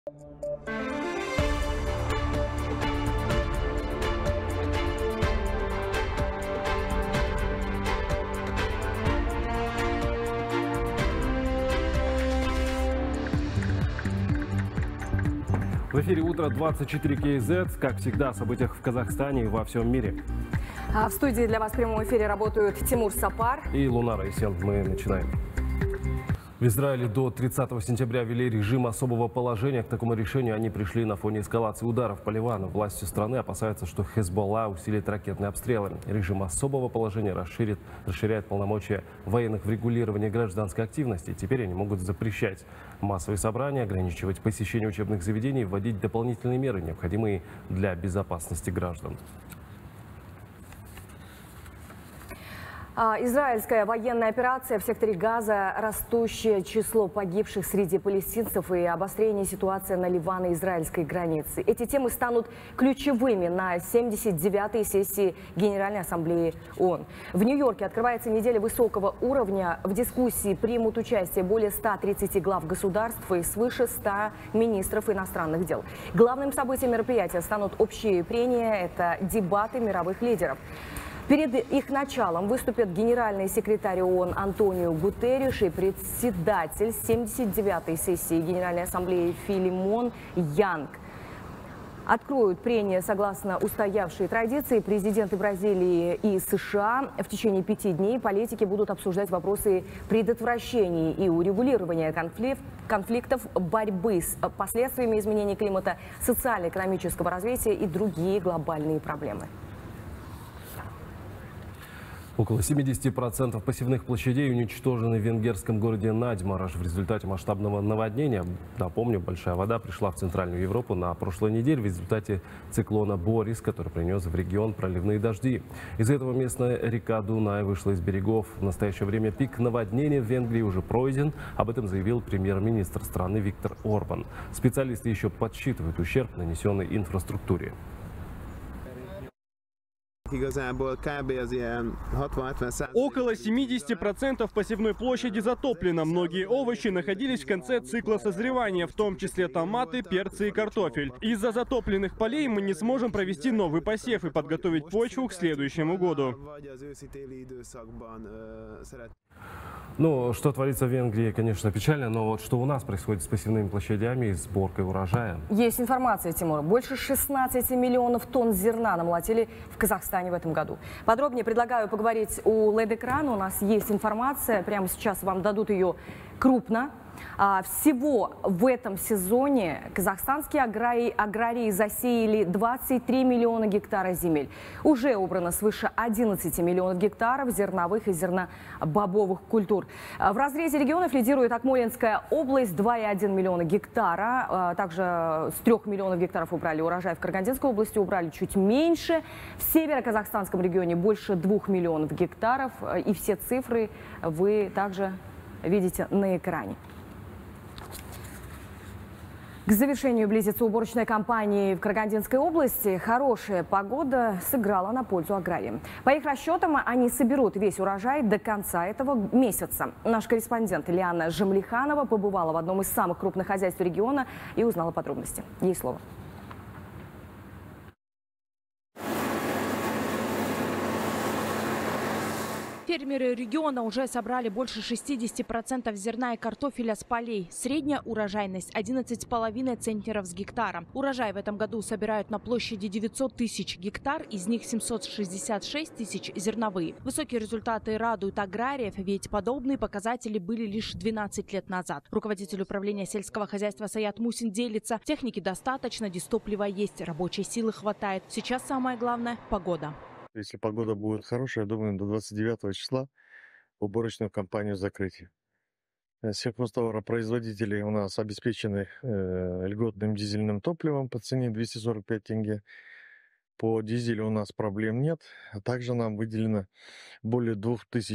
В эфире «Утро 24 КЗ». Как всегда, о событиях в Казахстане и во всем мире. А в студии для вас в прямом эфире работают Тимур Сапар И Лунара Исен. Мы начинаем. В Израиле до 30 сентября ввели режим особого положения. К такому решению они пришли на фоне эскалации ударов по Ливану. Власти страны опасаются, что Хезболла усилит ракетные обстрелы. Режим особого положения расширяет полномочия военных в регулировании гражданской активности. Теперь они могут запрещать массовые собрания, ограничивать посещение учебных заведений, вводить дополнительные меры, необходимые для безопасности граждан. Израильская военная операция в секторе Газа, растущее число погибших среди палестинцев и обострение ситуации на ливано-израильской границе. Эти темы станут ключевыми на 79-й сессии Генеральной Ассамблеи ООН. В Нью-Йорке открывается неделя высокого уровня. В дискуссии примут участие более 130 глав государств и свыше 100 министров иностранных дел. Главным событием мероприятия станут общие прения, это дебаты мировых лидеров. Перед их началом выступят генеральный секретарь ООН Антонио Гутерриш и председатель 79-й сессии Генеральной Ассамблеи Филимон Янг. Откроют прения согласно устоявшей традиции президенты Бразилии и США. В течение 5 дней политики будут обсуждать вопросы предотвращения и урегулирования конфликтов, борьбы с последствиями изменения климата, социально-экономического развития и другие глобальные проблемы. Около 70% посевных площадей уничтожены в венгерском городе Надьмараш в результате масштабного наводнения. Напомню, большая вода пришла в Центральную Европу на прошлой неделе в результате циклона Борис, который принес в регион проливные дожди. Из-за этого местная река Дунай вышла из берегов. В настоящее время пик наводнения в Венгрии уже пройден. Об этом заявил премьер-министр страны Виктор Орбан. Специалисты еще подсчитывают ущерб, нанесенный инфраструктуре. Около 70% посевной площади затоплено. Многие овощи находились в конце цикла созревания, в том числе томаты, перцы и картофель. Из-за затопленных полей мы не сможем провести новый посев и подготовить почву к следующему году. Ну, что творится в Венгрии, конечно, печально, но вот что у нас происходит с посевными площадями и сборкой урожая? Есть информация, Тимур. Больше 16 миллионов тонн зерна намолотили в Казахстане в этом году. Подробнее предлагаю поговорить у LED-экрана. У нас есть информация, прямо сейчас вам дадут ее крупно. Всего в этом сезоне казахстанские аграрии засеяли 23 миллиона гектаров земель. Уже убрано свыше 11 миллионов гектаров зерновых и зернобобовых культур. В разрезе регионов лидирует Акмолинская область, 2,1 миллиона гектара. Также с 3 миллионов гектаров убрали урожай. В Карагандинской области убрали чуть меньше. В северо-казахстанском регионе больше 2 миллионов гектаров. И все цифры вы также видите на экране. К завершению близится уборочная кампания в Карагандинской области. Хорошая погода сыграла на пользу аграриям. По их расчетам, они соберут весь урожай до конца этого месяца. Наш корреспондент Лиана Жамлиханова побывала в одном из самых крупных хозяйств региона и узнала подробности. Ей слово. Фермеры региона уже собрали больше 60% зерна и картофеля с полей. Средняя урожайность 11,5 центнеров с гектара. Урожай в этом году собирают на площади 900 тысяч гектар, из них 766 тысяч зерновые. Высокие результаты радуют аграриев, ведь подобные показатели были лишь 12 лет назад. Руководитель управления сельского хозяйства Саят Мусин делится: техники достаточно, дистоплива есть, рабочей силы хватает. Сейчас самое главное – погода. Если погода будет хорошая, я думаю, до 29 числа уборочную кампанию закрыть. Сельхозтоваропроизводители у нас обеспечены льготным дизельным топливом по цене 245 тенге. По дизелю у нас проблем нет. А также нам выделено более 2000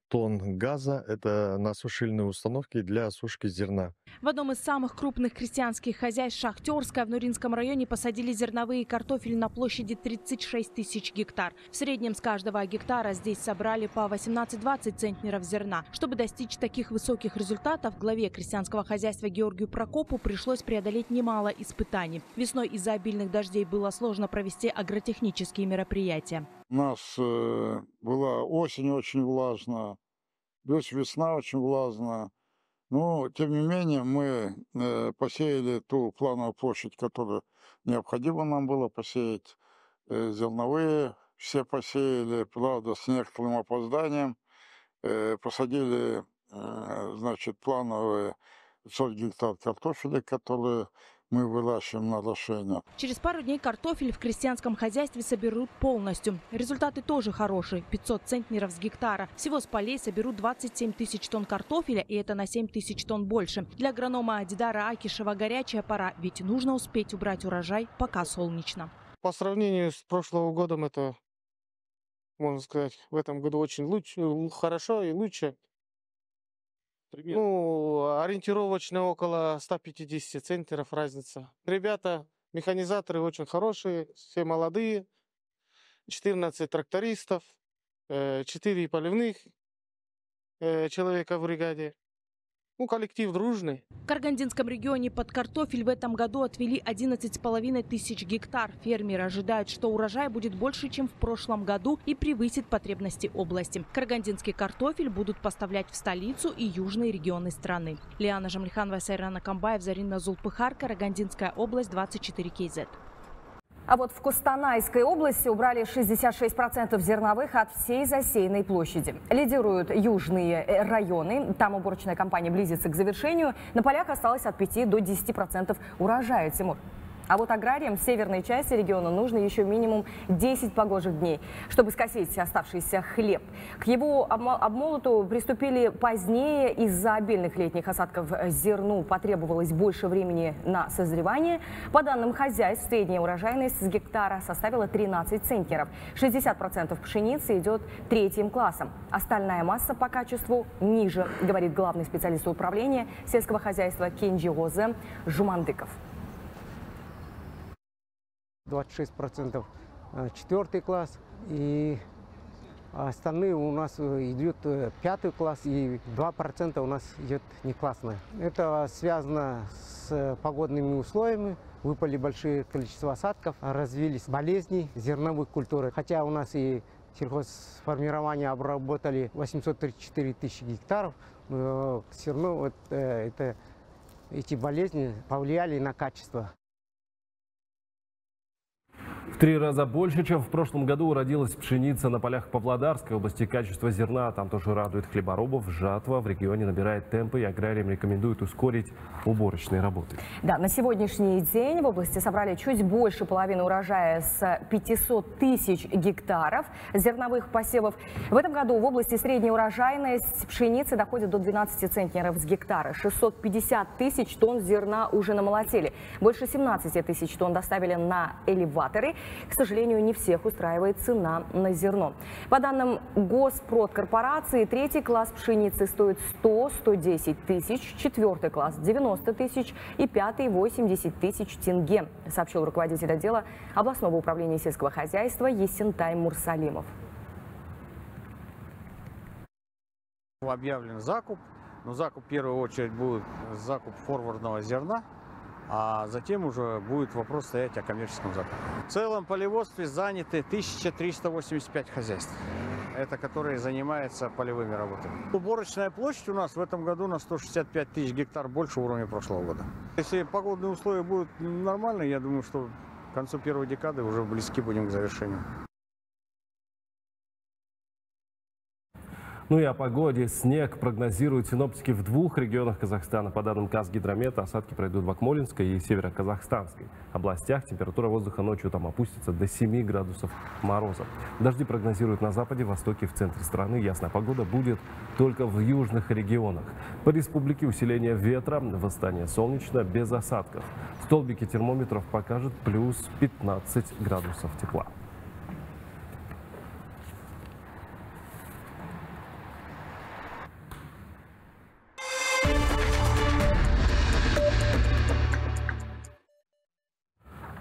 тонн газа. Это на сушильные установки для сушки зерна. В одном из самых крупных крестьянских хозяйств Шахтерское в Нуринском районе посадили зерновые картофель на площади 36 тысяч гектар. В среднем с каждого гектара здесь собрали по 18-20 центнеров зерна. Чтобы достичь таких высоких результатов, главе крестьянского хозяйства Георгию Прокопу пришлось преодолеть немало испытаний. Весной из-за обильных дождей было сложно провести агротехнические мероприятия. У нас была осень очень влажная, плюс весна очень влажная. Но, тем не менее, мы посеяли ту плановую площадь, которую необходимо нам было посеять. Зерновые все посеяли, правда, с некоторым опозданием. Посадили, значит, плановые 40 гектар картофеля, которые мы выращиваем на орошение. Через пару дней картофель в крестьянском хозяйстве соберут полностью. Результаты тоже хорошие. 500 центнеров с гектара. Всего с полей соберут 27 тысяч тонн картофеля, и это на 7 тысяч тонн больше. Для агронома Дидара Акишева горячая пора, ведь нужно успеть убрать урожай, пока солнечно. По сравнению с прошлым годом, это, можно сказать, в этом году очень хорошо и лучше. Примерно. Ну, ориентировочно около 150 центнеров разница. Ребята, механизаторы очень хорошие, все молодые. 14 трактористов, 4 поливных человека в бригаде. Ну, коллектив дружный. В Карагандинском регионе под картофель в этом году отвели 11,5 тысяч гектар. Фермеры ожидают, что урожай будет больше, чем в прошлом году и превысит потребности области. Карагандинский картофель будут поставлять в столицу и южные регионы страны. Лиана Жамлиханова, Сайрана Камбаев, Зарина Зулпыхар, Карагандинская область, 24 КЗ. А вот в Костанайской области убрали 66% зерновых от всей засеянной площади. Лидируют южные районы. Там уборочная кампания близится к завершению. На полях осталось от 5 до 10% урожая, Тимур. А вот аграриям в северной части региона нужно еще минимум 10 погожих дней, чтобы скосить оставшийся хлеб. К его обмолоту приступили позднее. Из-за обильных летних осадков зерну потребовалось больше времени на созревание. По данным хозяйств, средняя урожайность с гектара составила 13 центнеров. 60% пшеницы идет третьим классом. Остальная масса по качеству ниже, говорит главный специалист управления сельского хозяйства Кенджиозе Жумандыков. 26% четвертый класс, и остальные у нас идет пятый класс, и 2% у нас идет неклассное. Это связано с погодными условиями. Выпали большие количество осадков, развились болезни зерновых культур. Хотя у нас и сельхозформирование обработали 834 тысячи гектаров, но все равно эти болезни повлияли на качество. В 3 раза больше, чем в прошлом году, уродилась пшеница на полях Павлодарской области. Качество зерна там тоже радует хлеборобов. Жатва в регионе набирает темпы, и аграриям рекомендуют ускорить уборочные работы. Да, на сегодняшний день в области собрали чуть больше половины урожая с 500 тысяч гектаров зерновых посевов. В этом году в области средняя урожайность пшеницы доходит до 12 центнеров с гектара. 650 тысяч тонн зерна уже намолотили. Больше 17 тысяч тонн доставили на элеваторы. К сожалению, не всех устраивает цена на зерно. По данным Госпродкорпорации, третий класс пшеницы стоит 100-110 тысяч, четвертый класс 90 тысяч и пятый 80 тысяч тенге, сообщил руководитель отдела областного управления сельского хозяйства Есентай Мурсалимов. Объявлен закуп, но закуп в первую очередь будет закуп форвардного зерна. А затем уже будет вопрос стоять о коммерческом закупе. В целом в полеводстве заняты 1385 хозяйств, это которые занимаются полевыми работами. Уборочная площадь у нас в этом году на 165 тысяч гектар больше уровня прошлого года. Если погодные условия будут нормальные, я думаю, что к концу первой декады уже близки будем к завершению. Ну и о погоде. Снег прогнозируют синоптики в 2 регионах Казахстана. По данным Казгидромета, осадки пройдут в Акмолинской и Северо-Казахстанской областях. Температура воздуха ночью там опустится до 7 градусов мороза. Дожди прогнозируют на западе, востоке, в центре страны. Ясная погода будет только в южных регионах. По республике усиление ветра, восстание солнечно, без осадков. Столбики термометров покажут плюс 15 градусов тепла.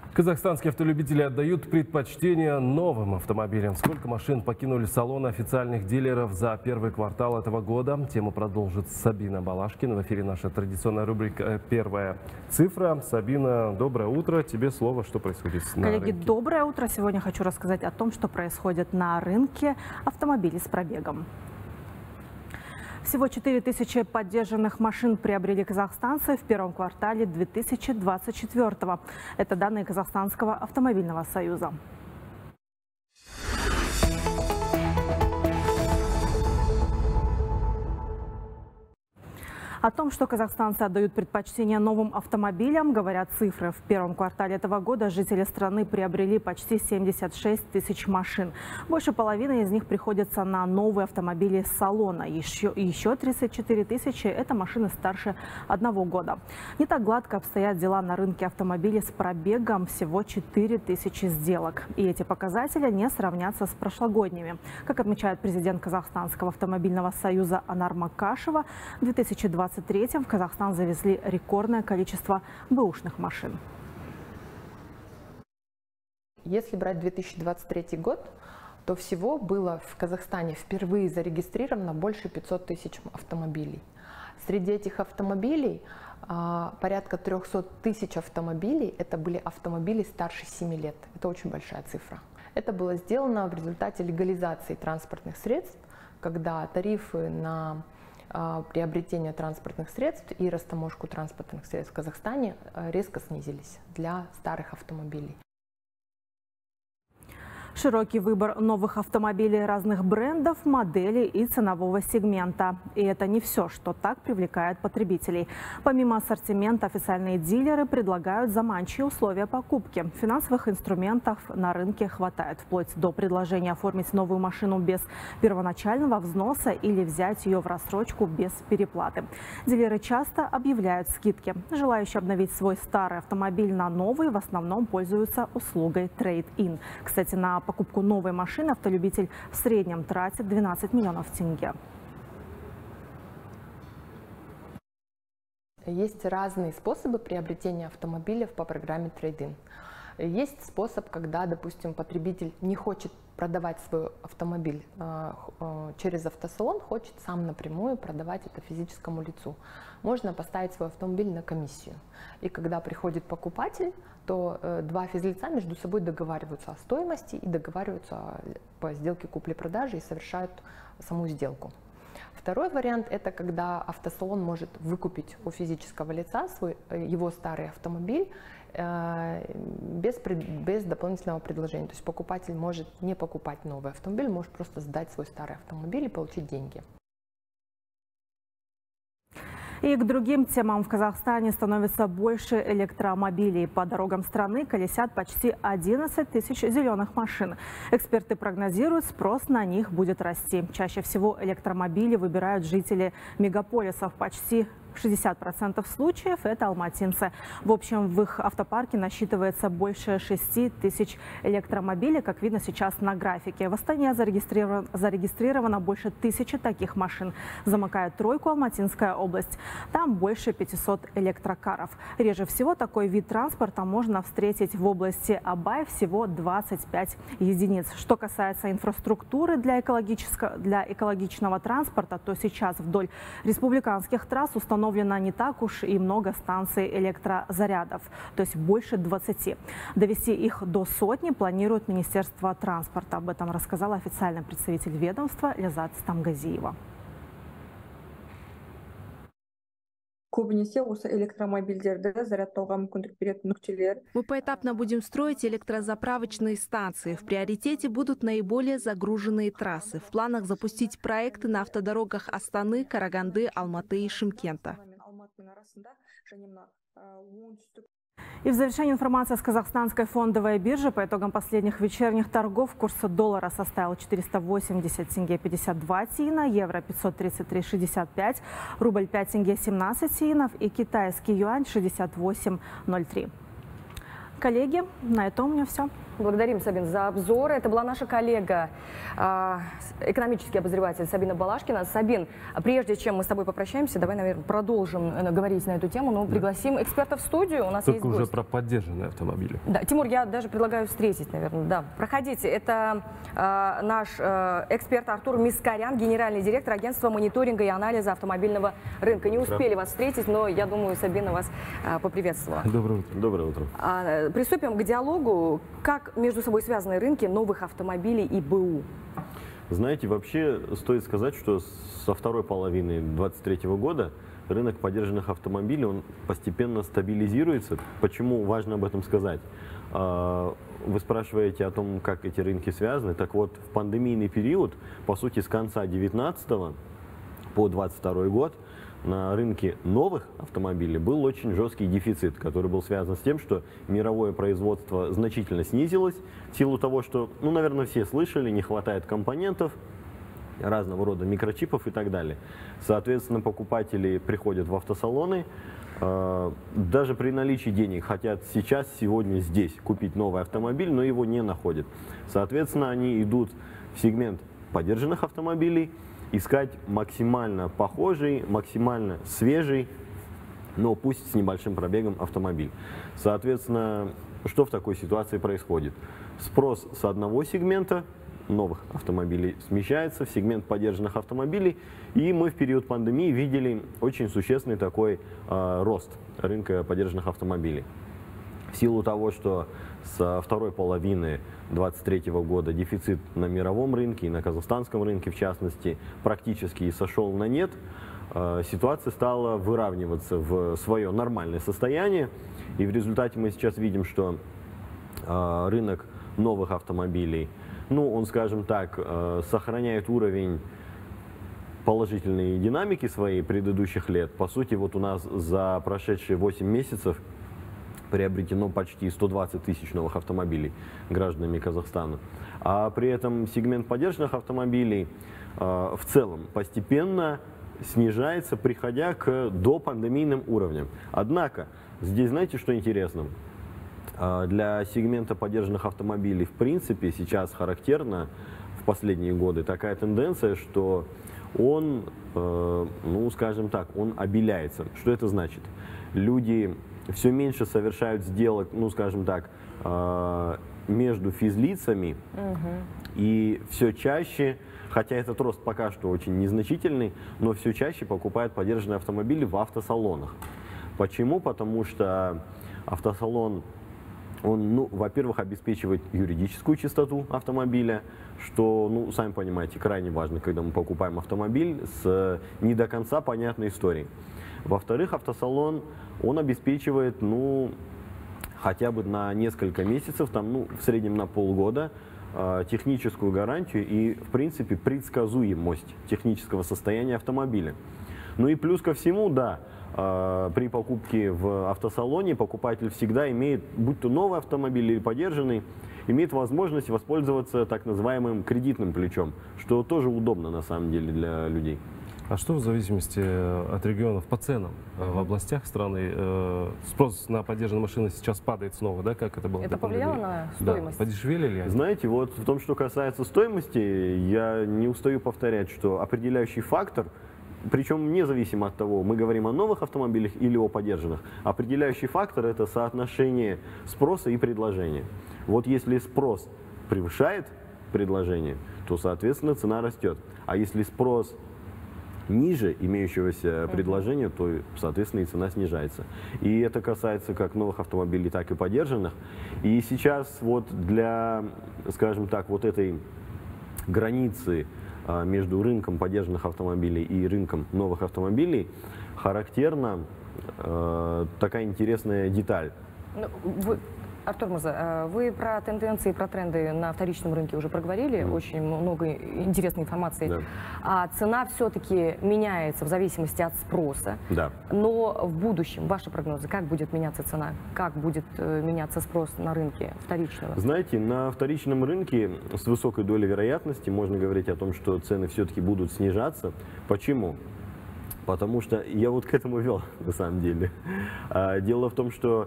Казахстанские автолюбители отдают предпочтение новым автомобилям. Сколько машин покинули салоны официальных дилеров за первый квартал этого года? Тему продолжит Сабина Балашкина. В эфире наша традиционная рубрика «Первая цифра». Сабина, доброе утро. Тебе слово, что происходит на рынке. Коллеги, доброе утро. Сегодня хочу рассказать о том, что происходит на рынке автомобилей с пробегом. Всего 4000 поддержанных машин приобрели казахстанцы в первом квартале 2024-го. Это данные Казахстанского автомобильного союза. О том, что казахстанцы отдают предпочтение новым автомобилям, говорят цифры. В первом квартале этого года жители страны приобрели почти 76 тысяч машин. Больше половины из них приходится на новые автомобили с салона. Еще 34 тысячи – это машины старше 1 года. Не так гладко обстоят дела на рынке автомобилей с пробегом. Всего 4000 сделок. И эти показатели не сравнятся с прошлогодними. Как отмечает президент Казахстанского автомобильного союза Анар Макашева, в 2023 в Казахстан завезли рекордное количество бэушных машин. Если брать 2023 год, то всего было в Казахстане впервые зарегистрировано больше 500 тысяч автомобилей. Среди этих автомобилей порядка 300 тысяч автомобилей это были автомобили старше 7 лет. Это очень большая цифра. Это было сделано в результате легализации транспортных средств, когда тарифы на приобретение транспортных средств и растаможку транспортных средств в Казахстане резко снизились для старых автомобилей. Широкий выбор новых автомобилей разных брендов, моделей и ценового сегмента. И это не все, что так привлекает потребителей. Помимо ассортимента, официальные дилеры предлагают заманчивые условия покупки. Финансовых инструментов на рынке хватает, вплоть до предложения оформить новую машину без первоначального взноса или взять ее в рассрочку без переплаты. Дилеры часто объявляют скидки. Желающие обновить свой старый автомобиль на новый в основном пользуются услугой трейд-ин. Кстати, на покупку новой машины автолюбитель в среднем тратит 12 миллионов тенге. Есть разные способы приобретения автомобилей по программе трейд-ин. Есть способ, когда, допустим, потребитель не хочет продавать свой автомобиль через автосалон, хочет сам напрямую продавать это физическому лицу. Можно поставить свой автомобиль на комиссию. И когда приходит покупатель, то два физлица между собой договариваются о стоимости и договариваются по сделке купли-продажи и совершают саму сделку. Второй вариант – это когда автосалон может выкупить у физического лица его старый автомобиль без дополнительного предложения. То есть покупатель может не покупать новый автомобиль, может просто сдать свой старый автомобиль и получить деньги. И к другим темам. В Казахстане становится больше электромобилей. По дорогам страны колесят почти 11 тысяч зеленых машин. Эксперты прогнозируют, спрос на них будет расти. Чаще всего электромобили выбирают жители мегаполисов. Почти 60% случаев – это алматинцы. В общем, в их автопарке насчитывается больше 6 тысяч электромобилей, как видно сейчас на графике. В Астане зарегистрировано больше 1000 таких машин. Замыкает тройку Алматинская область. Там больше 500 электрокаров. Реже всего такой вид транспорта можно встретить в области Абай, всего 25 единиц. Что касается инфраструктуры для экологичного транспорта, то сейчас вдоль республиканских трасс установлено не так уж и много станций электрозарядов, то есть больше 20. Довести их до сотни планирует Министерство транспорта. Об этом рассказала официальный представитель ведомства Лязат Стамгазиева. Мы поэтапно будем строить электрозаправочные станции. В приоритете будут наиболее загруженные трассы. В планах запустить проекты на автодорогах Астаны, Караганды, Алматы и Шымкента. И в завершении информация с Казахстанской фондовой биржи. По итогам последних вечерних торгов курс доллара составил 480 тенге 52 тиына, евро 533,65, рубль 5 тенге 17 тиынов и китайский юань 68,03. Коллеги, на этом у меня все. Благодарим, Сабин, за обзор. Это была наша коллега, экономический обозреватель Сабина Балашкина. Сабин, прежде чем мы с тобой попрощаемся, давай, наверное, продолжим говорить на эту тему, но пригласим эксперта в студию. У нас Только есть уже гость. про поддержанные автомобили. Да, Тимур, я даже предлагаю встретить, наверное. Да, проходите. Это наш эксперт Артур Мискарян, генеральный директор агентства мониторинга и анализа автомобильного рынка. Не успели вас встретить, но я думаю, Сабина вас поприветствовала. Доброе утро. Доброе утро. Приступим к диалогу. Как между собой связаны рынки новых автомобилей и БУ? Знаете, вообще стоит сказать, что со второй половины 2023 года рынок подержанных автомобилей, он постепенно стабилизируется. Почему важно об этом сказать? Вы спрашиваете о том, как эти рынки связаны. Так вот, в пандемийный период, по сути, с конца 2019 по 2022 год, на рынке новых автомобилей был очень жесткий дефицит, который был связан с тем, что мировое производство значительно снизилось в силу того, что, ну, наверное, все слышали, не хватает компонентов, разного рода микрочипов и так далее. Соответственно, покупатели приходят в автосалоны, даже при наличии денег хотят сейчас, сегодня, здесь купить новый автомобиль, но его не находят. Соответственно, они идут в сегмент подержанных автомобилей, искать максимально похожий, максимально свежий, но пусть с небольшим пробегом автомобиль. Соответственно, что в такой ситуации происходит? Спрос с одного сегмента новых автомобилей смещается в сегмент подержанных автомобилей, и мы в период пандемии видели очень существенный такой рост рынка подержанных автомобилей. В силу того, что со второй половины 2023 года дефицит на мировом рынке и на казахстанском рынке, в частности, практически сошел на нет, ситуация стала выравниваться в свое нормальное состояние. И в результате мы сейчас видим, что рынок новых автомобилей, ну, он, скажем так, сохраняет уровень положительной динамики своей предыдущих лет. По сути, вот у нас за прошедшие 8 месяцев приобретено почти 120 тысяч новых автомобилей гражданами Казахстана. А при этом сегмент подержанных автомобилей в целом постепенно снижается, приходя к допандемийным уровням. Однако, здесь знаете, что интересно? Для сегмента подержанных автомобилей в принципе сейчас характерна в последние годы такая тенденция, что он, ну скажем так, он обеляется. Что это значит? Люди все меньше совершают сделок, ну скажем так, между физлицами, и все чаще, хотя этот рост пока что очень незначительный, но все чаще покупают подержанные автомобили в автосалонах. Почему? Потому что автосалон, он, ну, во-первых, обеспечивает юридическую чистоту автомобиля, что, ну, сами понимаете, крайне важно, когда мы покупаем автомобиль с не до конца понятной историей. Во-вторых, автосалон, он обеспечивает, ну, хотя бы на несколько месяцев, там, ну, в среднем на полгода, техническую гарантию и, в принципе, предсказуемость технического состояния автомобиля. Ну и плюс ко всему, да, при покупке в автосалоне покупатель всегда имеет, будь то новый автомобиль или подержанный, имеет возможность воспользоваться так называемым кредитным плечом, что тоже удобно на самом деле для людей. А что в зависимости от регионов по ценам в областях страны? Спрос на подержанные машины сейчас падает снова, да? Как это было? Это повлияло на стоимость? Да. Подешевели ли они? Знаете, вот в том, что касается стоимости, я не устаю повторять, что определяющий фактор, причем независимо от того, мы говорим о новых автомобилях или о подержанных, определяющий фактор – это соотношение спроса и предложения. Вот если спрос превышает предложение, то, соответственно, цена растет. А если спрос ниже имеющегося предложения, то, соответственно, и цена снижается. И это касается как новых автомобилей, так и подержанных. И сейчас вот для, скажем так, вот этой границы между рынком подержанных автомобилей и рынком новых автомобилей характерна такая интересная деталь. Артур Мурза, вы про тенденции, про тренды на вторичном рынке уже проговорили, очень много интересной информации. Да. А цена все-таки меняется в зависимости от спроса. Да. Но в будущем, ваши прогнозы, как будет меняться цена? Как будет меняться спрос на рынке вторичного? Знаете, на вторичном рынке с высокой долей вероятности можно говорить о том, что цены все-таки будут снижаться. Почему? Потому что я вот к этому вел, на самом деле. Дело в том, что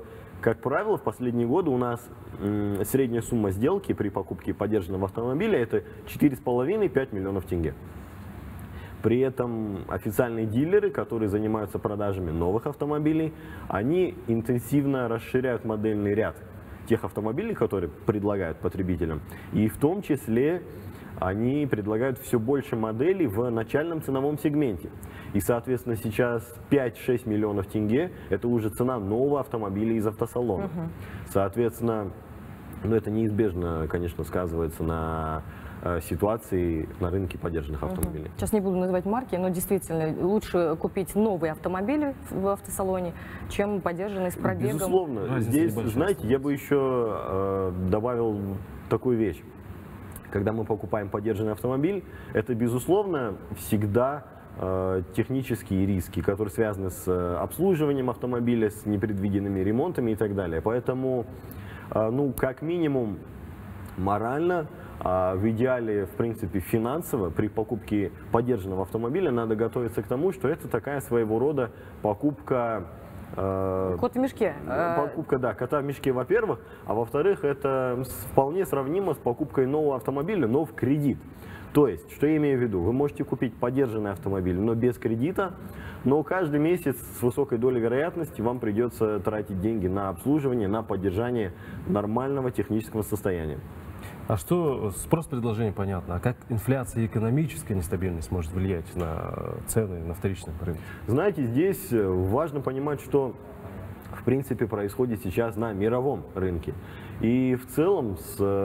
Как правило, в последние годы у нас средняя сумма сделки при покупке подержанного автомобиля это 4,5-5 миллионов тенге. При этом официальные дилеры, которые занимаются продажами новых автомобилей, они интенсивно расширяют модельный ряд тех автомобилей, которые предлагают потребителям. И в том числе они предлагают все больше моделей в начальном ценовом сегменте. И, соответственно, сейчас 5-6 миллионов тенге – это уже цена нового автомобиля из автосалона. Соответственно, ну, это неизбежно, конечно, сказывается на ситуации на рынке подержанных автомобилей. Сейчас не буду называть марки, но действительно лучше купить новые автомобили в автосалоне, чем подержанные с пробегом. Безусловно. Здесь, знаете, я бы еще добавил такую вещь. Когда мы покупаем подержанный автомобиль, это, безусловно, всегда технические риски, которые связаны с обслуживанием автомобиля, с непредвиденными ремонтами и так далее. Поэтому, ну, как минимум, морально, в идеале, в принципе, финансово, при покупке подержанного автомобиля надо готовиться к тому, что это такая своего рода покупка... Кот в мешке. Покупка, да, кота в мешке, во-первых, а во-вторых, это вполне сравнимо с покупкой нового автомобиля, но в кредит. То есть, что я имею в виду? Вы можете купить подержанный автомобиль, но без кредита, но каждый месяц с высокой долей вероятности вам придется тратить деньги на обслуживание, на поддержание нормального технического состояния. А что, спрос-предложение понятно, а как инфляция и экономическая нестабильность может влиять на цены на вторичном рынке? Знаете, здесь важно понимать, что в принципе происходит сейчас на мировом рынке. И в целом,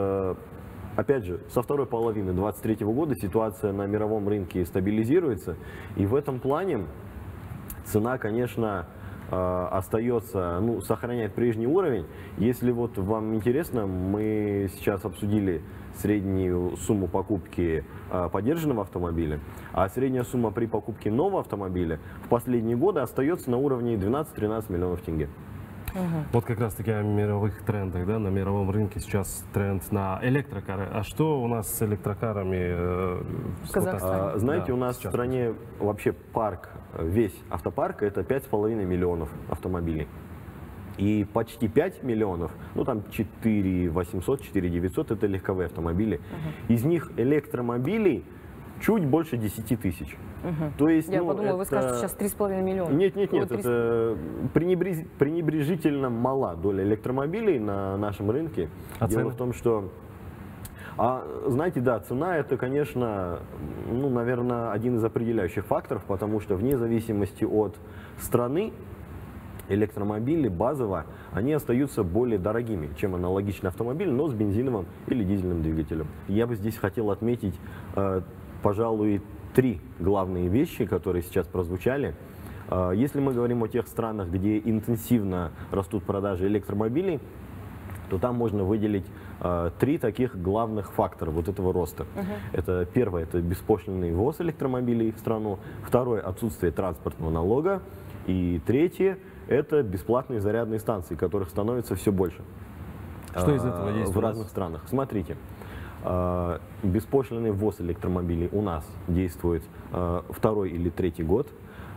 опять же, со второй половины 2023 года ситуация на мировом рынке стабилизируется. И в этом плане цена, конечно, остается, ну, сохраняет прежний уровень. Если вот вам интересно, мы сейчас обсудили среднюю сумму покупки подержанного автомобиля, а средняя сумма при покупке нового автомобиля в последние годы остается на уровне 12-13 миллионов тенге. Вот как раз таки о мировых трендах, да, на мировом рынке сейчас тренд на электрокары. А что у нас с электрокарами в Казахстане? Знаете, да, у нас в стране вообще парк, весь автопарк, это 5,5 миллионов автомобилей. И почти 5 миллионов, ну там 4 800, 4 900, это легковые автомобили. Из них электромобилей чуть больше 10 тысяч. То есть, я подумала, вы скажете сейчас 3,5 миллиона. Нет, это пренебрежительно мала доля электромобилей на нашем рынке. Дело в том, что, знаете, да, цена это, конечно, ну, наверное, один из определяющих факторов, потому что вне зависимости от страны, электромобили базово, они остаются более дорогими, чем аналогичный автомобиль, но с бензиновым или дизельным двигателем. Я бы здесь хотел отметить, пожалуй, 3 главные вещи, которые сейчас прозвучали. Если мы говорим о тех странах, где интенсивно растут продажи электромобилей, то там можно выделить 3 таких главных фактора вот этого роста. Это первое, это беспошлинный ввоз электромобилей в страну. Второе, отсутствие транспортного налога. И третье, это бесплатные зарядные станции, которых становится все больше. Что из этого есть в разных странах? Смотрите. Беспошлинный ввоз электромобилей у нас действует 2-й или 3-й год.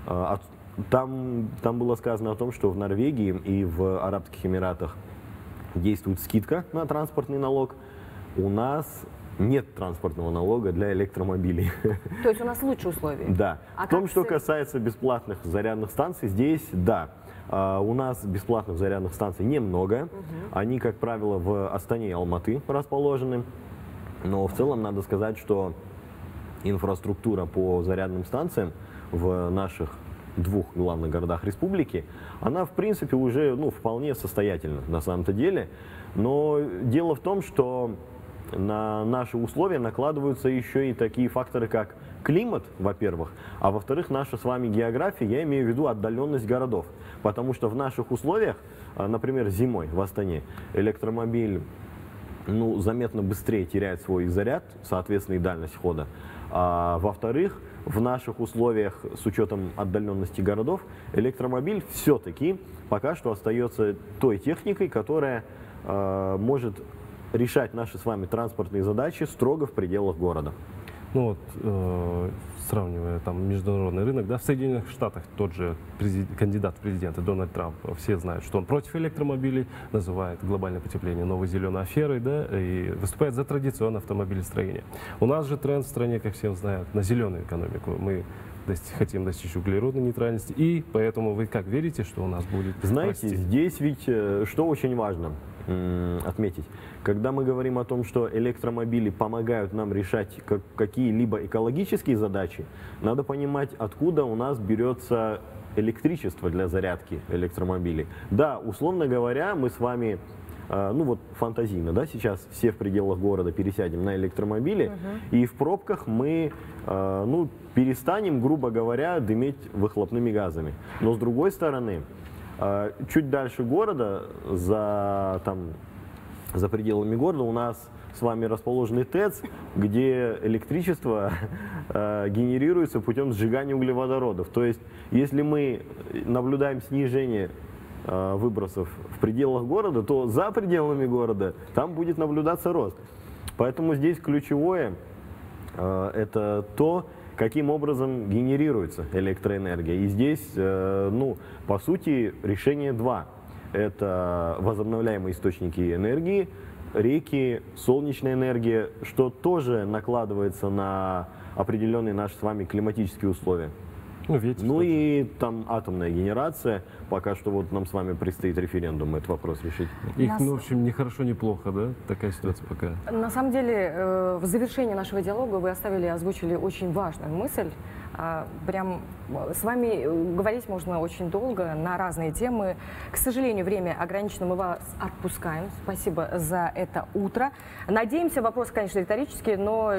Там было сказано о том, что в Норвегии и в Арабских Эмиратах действует скидка на транспортный налог. У нас нет транспортного налога для электромобилей. То есть у нас лучше условия? Да. В том, что касается бесплатных зарядных станций, здесь да. У нас бесплатных зарядных станций немного. Они, как правило, в Астане и Алматы расположены. Но в целом надо сказать, что инфраструктура по зарядным станциям в наших 2 главных городах республики, она в принципе уже вполне состоятельна на самом-то деле. Но дело в том, что на наши условия накладываются еще и такие факторы, как климат, во-первых, а во-вторых, наша с вами география, я имею в виду отдаленность городов. Потому что в наших условиях, например, зимой в Астане электромобиль заметно быстрее теряет свой заряд, соответственно, и дальность хода. А во-вторых, в наших условиях, с учетом отдаленности городов, электромобиль все-таки пока что остается той техникой, которая может решать наши с вами транспортные задачи строго в пределах города. Ну вот, сравнивая там международный рынок, да, в Соединенных Штатах тот же кандидат в президенты Дональд Трамп, все знают, что он против электромобилей, называет глобальное потепление новой зеленой аферой, да, и выступает за традиционное автомобилестроение. У нас же тренд в стране, как все знают, на зеленую экономику. Мы хотим достичь углеродной нейтральности, и поэтому вы как верите, что у нас будет? Знаете, здесь ведь что очень важно отметить. Когда мы говорим о том, что электромобили помогают нам решать какие-либо экологические задачи, надо понимать, откуда у нас берется электричество для зарядки электромобилей. Да, условно говоря, мы с вами, ну вот фантазийно, да, сейчас все в пределах города пересядем на электромобили, и в пробках мы, ну, перестанем, грубо говоря, дыметь выхлопными газами. Но с другой стороны, чуть дальше города, за пределами города, у нас с вами расположенный ТЭЦ, где электричество генерируется путем сжигания углеводородов. То есть, если мы наблюдаем снижение выбросов в пределах города, то за пределами города там будет наблюдаться рост. Поэтому здесь ключевое это то, каким образом генерируется электроэнергия. И здесь, ну, по сути, решение два. Это возобновляемые источники энергии, реки, солнечная энергия, что тоже накладывается на определенные наши с вами климатические условия. Ну и там атомная генерация. Пока что вот нам с вами предстоит референдум этот вопрос решить. Их, ну, в общем, ни хорошо, ни плохо, да? Такая ситуация пока. На самом деле, в завершении нашего диалога вы озвучили очень важную мысль. Прям с вами говорить можно очень долго на разные темы. К сожалению, время ограничено, мы вас отпускаем. Спасибо за это утро. Надеемся, вопрос, конечно, риторический, но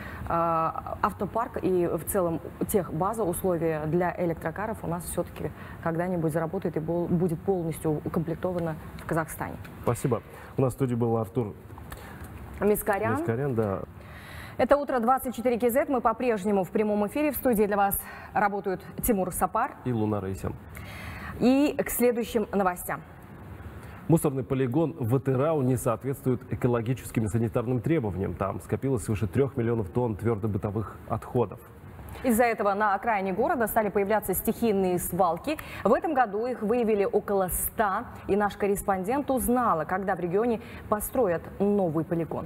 автопарк и в целом тех базовые условия для электрокаров у нас все-таки когда-нибудь заработает и будет полностью укомплектовано в Казахстане. Спасибо. У нас в студии был Артур Мискарян, да. Это «Утро 24 КЗ». Мы по-прежнему в прямом эфире. В студии для вас работают Тимур Сапар и Луна Раисян. И к следующим новостям. Мусорный полигон в Атырау не соответствует экологическим и санитарным требованиям. Там скопилось свыше 3 миллионов тонн твердобытовых отходов. Из-за этого на окраине города стали появляться стихийные свалки. В этом году их выявили около 100. И наш корреспондент узнала, когда в регионе построят новый полигон.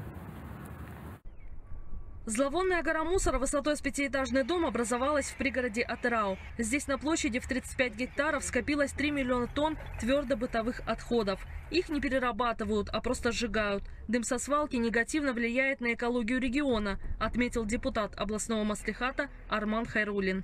Зловонная гора мусора высотой с 5-этажный дом образовалась в пригороде Атырау. Здесь на площади в 35 гектаров скопилось 3 миллиона тонн твердобытовых отходов. Их не перерабатывают, а просто сжигают. Дым со свалки негативно влияет на экологию региона, отметил депутат областного маслихата Арман Хайрулин.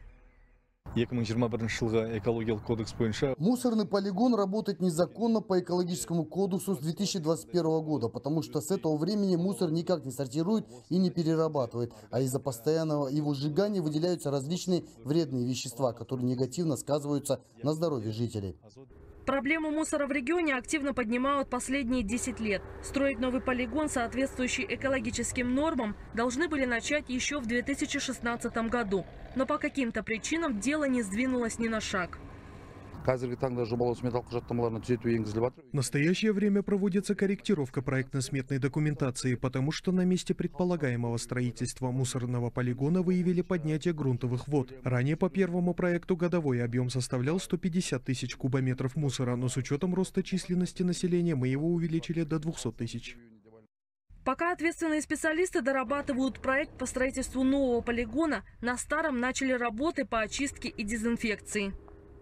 Мусорный полигон работает незаконно по экологическому кодексу с 2021 года, потому что с этого времени мусор никак не сортирует и не перерабатывает, а из-за постоянного его сжигания выделяются различные вредные вещества, которые негативно сказываются на здоровье жителей. Проблему мусора в регионе активно поднимают последние 10 лет. Строить новый полигон, соответствующий экологическим нормам, должны были начать еще в 2016 году. Но по каким-то причинам дело не сдвинулось ни на шаг. В настоящее время проводится корректировка проектно-сметной документации, потому что на месте предполагаемого строительства мусорного полигона выявили поднятие грунтовых вод. Ранее по первому проекту годовой объем составлял 150 тысяч кубометров мусора, но с учетом роста численности населения мы его увеличили до 200 тысяч. Пока ответственные специалисты дорабатывают проект по строительству нового полигона, на старом начали работы по очистке и дезинфекции.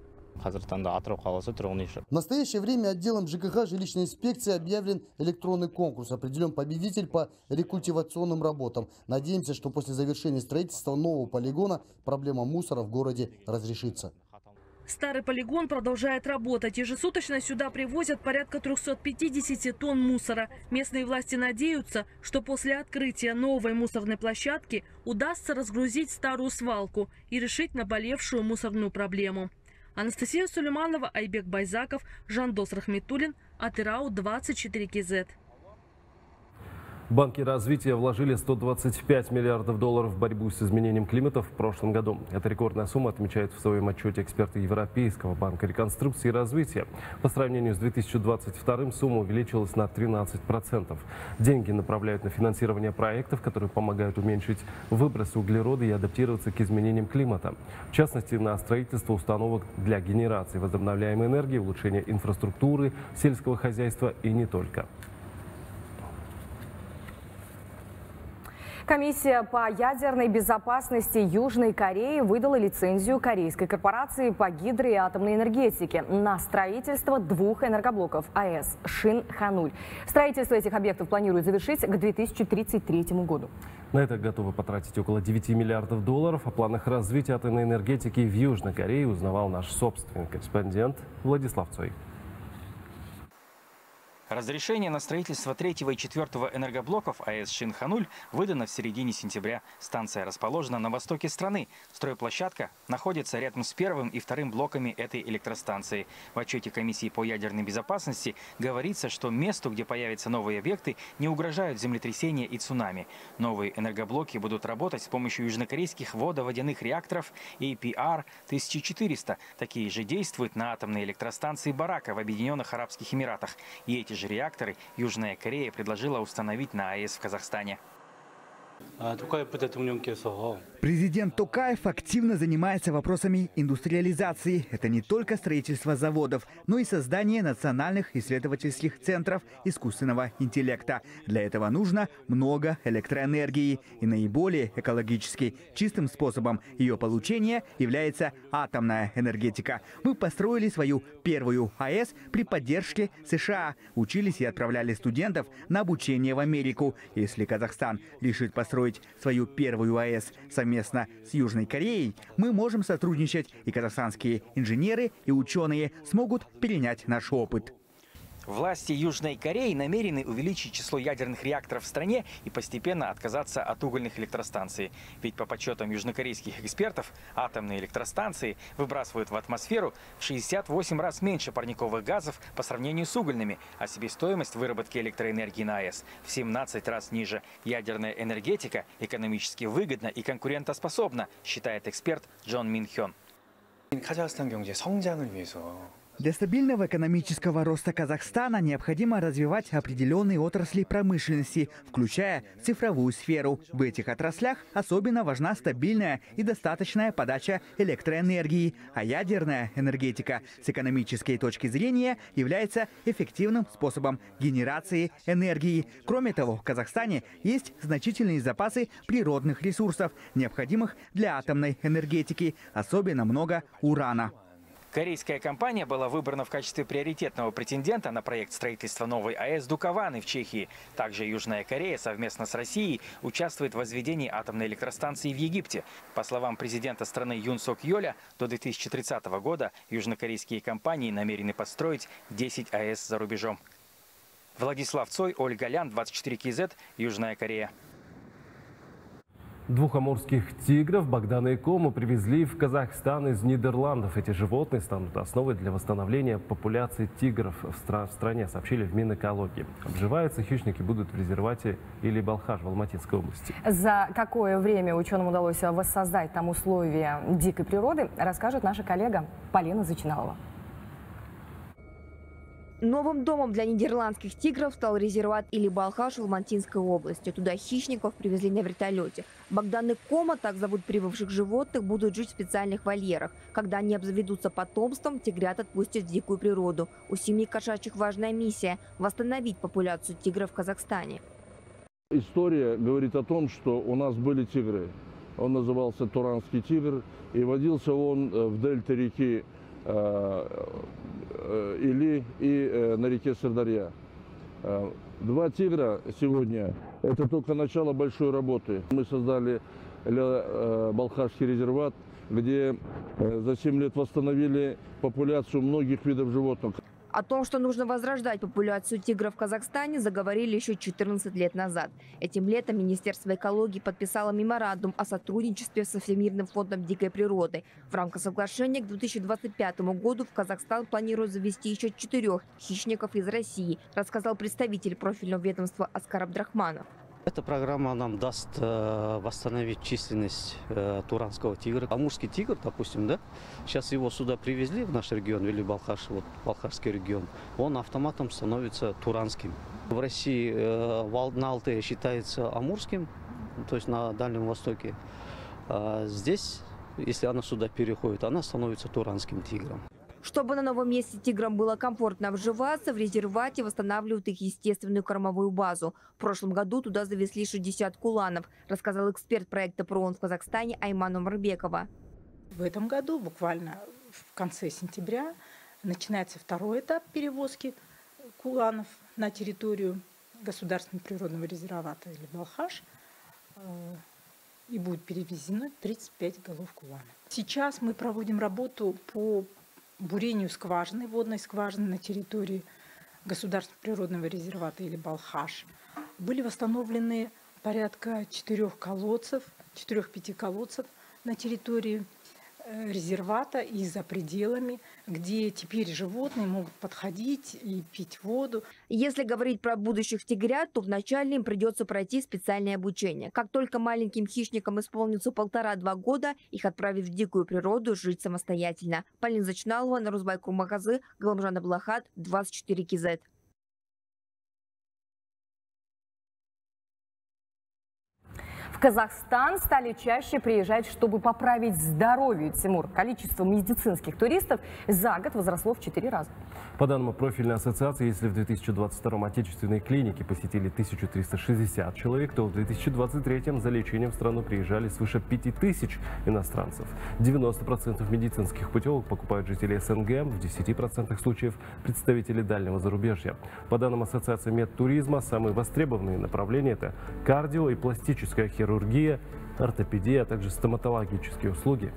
В настоящее время отделом ЖКХ жилищной инспекции объявлен электронный конкурс. Определен победитель по рекультивационным работам. Надеемся, что после завершения строительства нового полигона проблема мусора в городе разрешится. Старый полигон продолжает работать. Ежесуточно сюда привозят порядка 350 тонн мусора. Местные власти надеются, что после открытия новой мусорной площадки удастся разгрузить старую свалку и решить наболевшую мусорную проблему. Анастасия Сулейманова, Айбек Байзаков, Жандос Рахметуллин, Атырау, 24 КЗ. Банки развития вложили 125 миллиардов долларов в борьбу с изменением климата в прошлом году. Это рекордная сумма, отмечают в своем отчете эксперты Европейского банка реконструкции и развития. По сравнению с 2022 сумма увеличилась на 13%. Деньги направляют на финансирование проектов, которые помогают уменьшить выбросы углерода и адаптироваться к изменениям климата. В частности, на строительство установок для генерации возобновляемой энергии, улучшение инфраструктуры, сельского хозяйства и не только. Комиссия по ядерной безопасности Южной Кореи выдала лицензию корейской корпорации по гидро- и атомной энергетике на строительство 2 энергоблоков АЭС Шин-Хануль. Строительство этих объектов планируют завершить к 2033 году. На это готовы потратить около 9 миллиардов долларов. О планах развития атомной энергетики в Южной Корее узнавал наш собственный корреспондент Владислав Цой. Разрешение на строительство 3-го и 4-го энергоблоков АЭС Шин-Хануль выдано в середине сентября. Станция расположена на востоке страны. Стройплощадка находится рядом с 1-м и 2-м блоками этой электростанции. В отчете комиссии по ядерной безопасности говорится, что месту, где появятся новые объекты, не угрожают землетрясения и цунами. Новые энергоблоки будут работать с помощью южнокорейских водоводяных реакторов APR-1400. Такие же действуют на атомной электростанции Барака в Объединенных Арабских Эмиратах. И эти же реакторы Южная Корея предложила установить на АЭС в Казахстане. Президент Токаев активно занимается вопросами индустриализации. Это не только строительство заводов, но и создание национальных исследовательских центров искусственного интеллекта. Для этого нужно много электроэнергии. И наиболее экологически чистым способом ее получения является атомная энергетика. Мы построили свою первую АЭС при поддержке США. Учились и отправляли студентов на обучение в Америку. Если Казахстан решит построить свою первую АЭС совместно с Южной Кореей, мы можем сотрудничать, и казахстанские инженеры и ученые смогут перенять наш опыт. Власти Южной Кореи намерены увеличить число ядерных реакторов в стране и постепенно отказаться от угольных электростанций. Ведь по подсчетам южнокорейских экспертов, атомные электростанции выбрасывают в атмосферу в 68 раз меньше парниковых газов по сравнению с угольными, а себестоимость выработки электроэнергии на АЭС в 17 раз ниже. Ядерная энергетика экономически выгодна и конкурентоспособна, считает эксперт Джон Мин Хён. Для стабильного экономического роста Казахстана необходимо развивать определенные отрасли промышленности, включая цифровую сферу. В этих отраслях особенно важна стабильная и достаточная подача электроэнергии, а ядерная энергетика с экономической точки зрения является эффективным способом генерации энергии. Кроме того, в Казахстане есть значительные запасы природных ресурсов, необходимых для атомной энергетики, особенно много урана. Корейская компания была выбрана в качестве приоритетного претендента на проект строительства новой АЭС Дукаваны в Чехии. Также Южная Корея совместно с Россией участвует в возведении атомной электростанции в Египте. По словам президента страны Юн Сок Йоля, до 2030 года южнокорейские компании намерены построить 10 АЭС за рубежом. Владислав Цой, Ольга Лян, 24 КЗ, Южная Корея. 2 амурских тигров Богдана и Кому привезли в Казахстан из Нидерландов. Эти животные станут основой для восстановления популяции тигров в стране, сообщили в Минэкологии. Обживаются хищники будут в резервате Или-Балхаш в Алматинской области. За какое время ученым удалось воссоздать там условия дикой природы, расскажет наша коллега Полина Зачиналова. Новым домом для нидерландских тигров стал резерват Или-Балхаш в Алматинской области. Туда хищников привезли на вертолете. Богдан и Кома, так зовут прибывших животных, будут жить в специальных вольерах. Когда они обзаведутся потомством, тигрят отпустят в дикую природу. У семьи кошачьих важная миссия – восстановить популяцию тигров в Казахстане. История говорит о том, что у нас были тигры. Он назывался Туранский тигр, и водился он в дельте реки Или и на реке Сырдарья. 2 тигра сегодня – это только начало большой работы. Мы создали Балхашский резерват, где за 7 лет восстановили популяцию многих видов животных. О том, что нужно возрождать популяцию тигров в Казахстане, заговорили еще 14 лет назад. Этим летом Министерство экологии подписало меморандум о сотрудничестве со Всемирным фондом дикой природы. В рамках соглашения к 2025 году в Казахстан планируют завести еще 4 хищников из России, рассказал представитель профильного ведомства Оскар Абдрахманов. Эта программа нам даст восстановить численность туранского тигра. Амурский тигр, допустим, да, сейчас его сюда привезли в наш регион, или Балхаш, вот Балхашский регион, он автоматом становится туранским. В России на Алтае считается амурским, то есть на Дальнем Востоке. А здесь, если она сюда переходит, она становится туранским тигром. Чтобы на новом месте тиграм было комфортно обживаться, в резервате восстанавливают их естественную кормовую базу. В прошлом году туда завезли 60 куланов, рассказал эксперт проекта ПРООН в Казахстане Айман Умарбекова. В этом году, буквально в конце сентября, начинается второй этап перевозки куланов на территорию Государственного природного резервата или Балхаш. И будет перевезено 35 голов куланов. Сейчас мы проводим работу по бурению скважины, водной скважины на территории Государственного природного резервата или Балхаш. Были восстановлены порядка 4-5 колодцев на территории резервата и за пределами, где теперь животные могут подходить и пить воду. Если говорить про будущих тигрят, то вначале им придется пройти специальное обучение. Как только маленьким хищникам исполнится 1,5-2 года, их отправят в дикую природу жить самостоятельно. Полина Зачналова, Нарузбай Курмагазы, Галамжан Аблахат, 24 КЗ. В Казахстан стали чаще приезжать, чтобы поправить здоровье. Тимур, количество медицинских туристов за год возросло в 4 раза. По данным профильной ассоциации, если в 2022-м отечественные клиники посетили 1360 человек, то в 2023-м за лечением в страну приезжали свыше 5000 иностранцев. 90% медицинских путевок покупают жители СНГ, в 10% случаев представители дальнего зарубежья. По данным ассоциации медтуризма, самые востребованные направления – это кардио и пластическая хирургия, ортопедия, а также стоматологические услуги.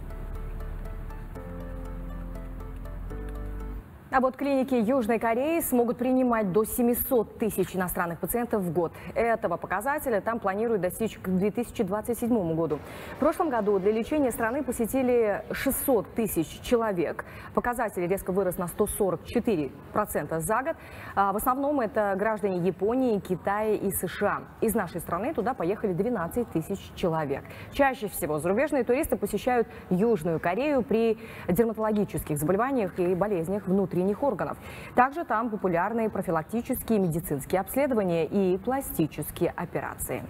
А вот клиники Южной Кореи смогут принимать до 700 тысяч иностранных пациентов в год. Этого показателя там планируют достичь к 2027 году. В прошлом году для лечения страны посетили 600 тысяч человек. Показатель резко вырос на 144% за год. В основном это граждане Японии, Китая и США. Из нашей страны туда поехали 12 тысяч человек. Чаще всего зарубежные туристы посещают Южную Корею при дерматологических заболеваниях и болезнях внутренних органов. Также там популярны профилактические медицинские обследования и пластические операции.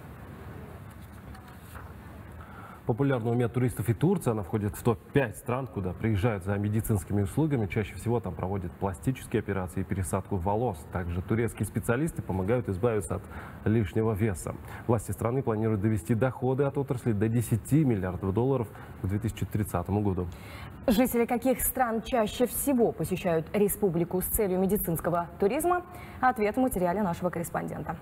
Популярна у медтуристов и Турция. Она входит в топ-5 стран, куда приезжают за медицинскими услугами. Чаще всего там проводят пластические операции и пересадку волос. Также турецкие специалисты помогают избавиться от лишнего веса. Власти страны планируют довести доходы от отрасли до 10 миллиардов долларов к 2030 году. Жители каких стран чаще всего посещают республику с целью медицинского туризма? Ответ в материале нашего корреспондента.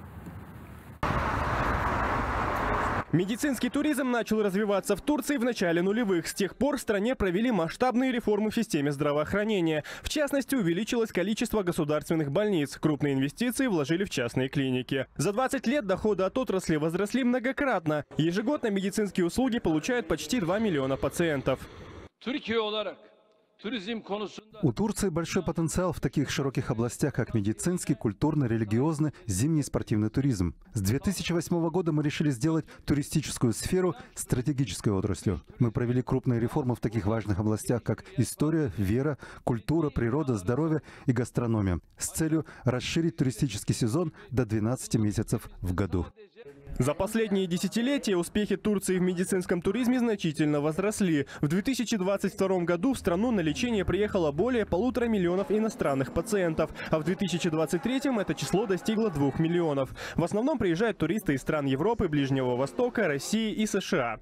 Медицинский туризм начал развиваться в Турции в начале нулевых. С тех пор в стране провели масштабные реформы в системе здравоохранения. В частности, увеличилось количество государственных больниц. Крупные инвестиции вложили в частные клиники. За 20 лет доходы от отрасли возросли многократно. Ежегодно медицинские услуги получают почти 2 миллиона пациентов. У Турции большой потенциал в таких широких областях, как медицинский, культурный, религиозный, зимний спортивный туризм. С 2008 года мы решили сделать туристическую сферу стратегической отраслью. Мы провели крупные реформы в таких важных областях, как история, вера, культура, природа, здоровье и гастрономия, с целью расширить туристический сезон до 12 месяцев в году. За последние десятилетия успехи Турции в медицинском туризме значительно возросли. В 2022 году в страну на лечение приехало более 1,5 миллиона иностранных пациентов, а в 2023 это число достигло 2 миллионов. В основном приезжают туристы из стран Европы, Ближнего Востока, России и США.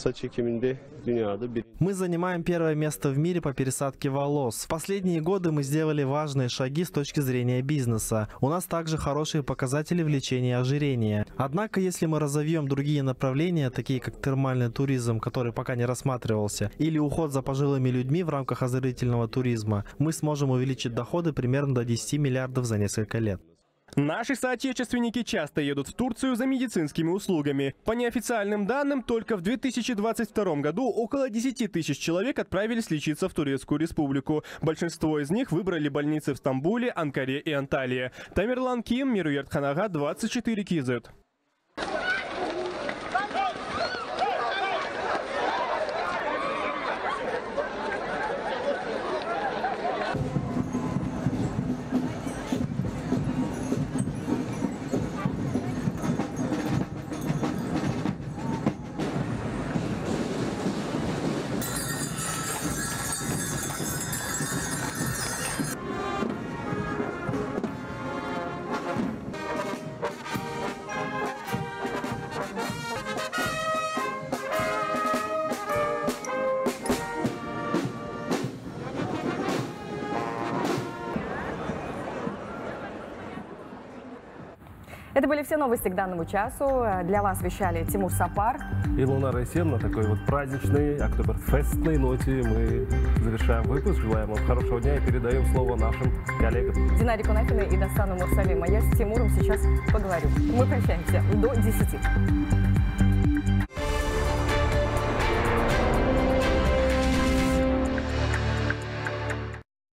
Мы занимаем первое место в мире по пересадке волос. В последние годы мы сделали важные шаги с точки зрения бизнеса. У нас также хорошие показатели в лечении ожирения. Однако, если мы разовьем другие направления, такие как термальный туризм, который пока не рассматривался, или уход за пожилыми людьми в рамках оздоровительного туризма, мы сможем увеличить доходы примерно до 10 миллиардов за несколько лет. Наши соотечественники часто едут в Турцию за медицинскими услугами. По неофициальным данным, только в 2022 году около 10 тысяч человек отправились лечиться в Турецкую республику. Большинство из них выбрали больницы в Стамбуле, Анкаре и Анталии. Тамерлан Ким, Мируерт Ханага, 24 КЗ. Это были все новости к данному часу. Для вас вещали Тимур Сапар и Луна Райсен. На такой вот праздничной, октоберфестной ноте мы завершаем выпуск. Желаем вам хорошего дня и передаем слово нашим коллегам. Динаре Кунафиной и Достану Мурсалима. Я с Тимуром сейчас поговорю. Мы прощаемся до 10.